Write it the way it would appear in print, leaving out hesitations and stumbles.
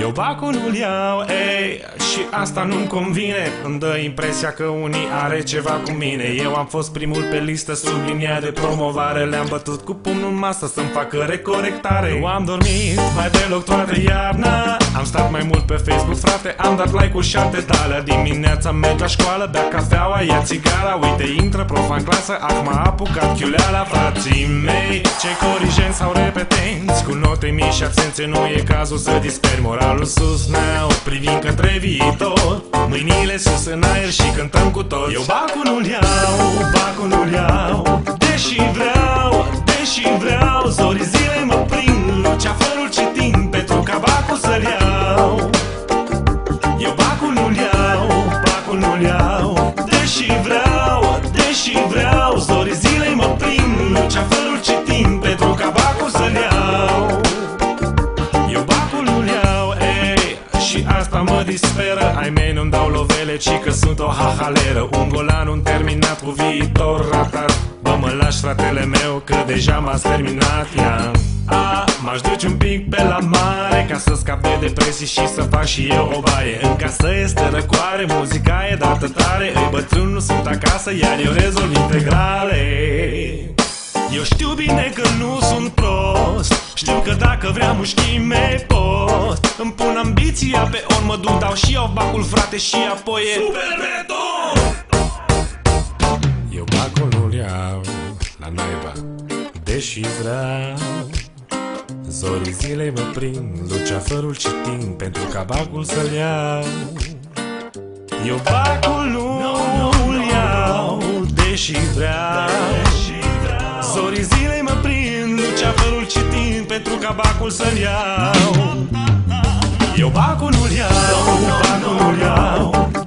Eu bacul nu-l iau, ei, și asta nu-mi convine. Îmi dă impresia că unii are ceva cu mine. Eu am fost primul pe listă sub linia de promovare. Le-am bătut cu pumnul în masă să-mi facă recorectare. Nu am dormit mai deloc toată iarna. Am stat mai mult pe Facebook, frate, am dat like-uri și alte tale. Dimineața merg la școală, bea cafeaua, ia țigara. Uite, intră prof în clasă, acum a apucat chiuleala. Frații mei, cei corigenți sau repetenți, cu note mici și absențe, nu e cazul să disperi. Moralul sus now, privind către viitor, mâinile sus în aer și cântăm cu toți. Eu bacul nu-l iau, bacul nu-l iau, deși vreau, zorii zilei mă prind, luceafărul citim pentru ca bacul să-l iau. Eu bacul nu-l iau, bacul nu-l iau, deși vreau, zorii zilei mă prind, luceafărul citim pentru ca bacul să-l iau. Eu bacul nu-l iau, ei, și asta mă disperă. Ai mei nu-mi dau lovele, ci că sunt o hahaleră. Un golan, un terminat cu viitor ratat. Bă, mă lași, fratele meu, că deja m-ați terminat, ia. M-aș duce un pic pe la mare ca să scap de depresii și să fac și eu o baie. În casă este răcoare, muzica e dată tare. Îi bătrâni nu sunt acasă, iar eu rezolv integrale. Eu știu bine că nu sunt prost, știu că dacă vreau mușchime pot. Îmi pun ambiția pe on, mă duc, dau și eu bacul, frate, și apoi e super beton. Eu bacul nu-l iau la naiba, deși vreau, zorii zilei mă prind, luceafărul citim pentru ca bacul să-l iau. Eu bacul nu-l iau, deși vreau, zorii zilei mă prind, luceafărul citim pentru ca bacul să-l iau. Eu bacul nu-l iau, bacul nu-l iau,